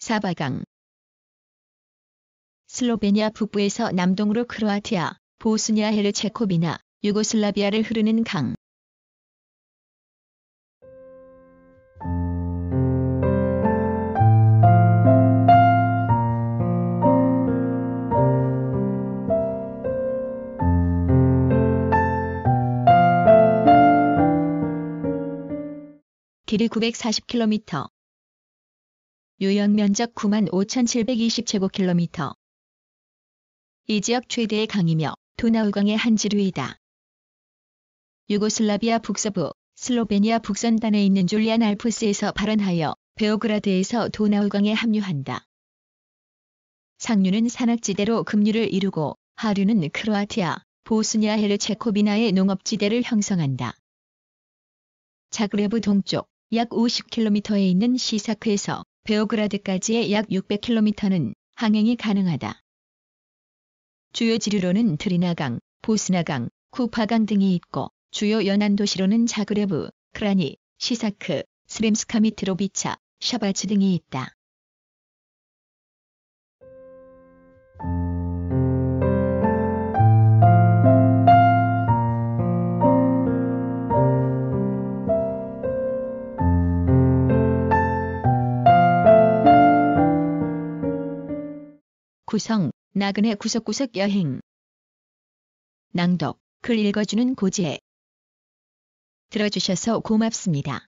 사바강. 슬로베니아 북부에서 남동으로 크로아티아, 보스니아 헤르체코비나, 유고슬라비아를 흐르는 강. 길이 940km. 유연 면적 95,720제곱킬로미터. 이 지역 최대의 강이며 도나우강의 한 지류이다. 유고슬라비아 북서부, 슬로베니아 북선단에 있는 줄리안 알프스에서 발원하여 베오그라드에서 도나우강에 합류한다. 상류는 산악지대로 급류를 이루고 하류는 크로아티아, 보스니아 헤르체코비나의 농업지대를 형성한다. 자그레브 동쪽 약 50km에 있는 시사크에서 베오그라드까지의 약 600km는 항행이 가능하다. 주요 지류로는 드리나강, 보스나강, 쿠파강 등이 있고 주요 연안 도시로는 자그레브, 크라니, 시사크, 스렘스카 미트로비차, 샤발츠 등이 있다. 구성, 나그네 구석구석 여행. 낭독, 글 읽어주는 고지혜. 들어주셔서 고맙습니다.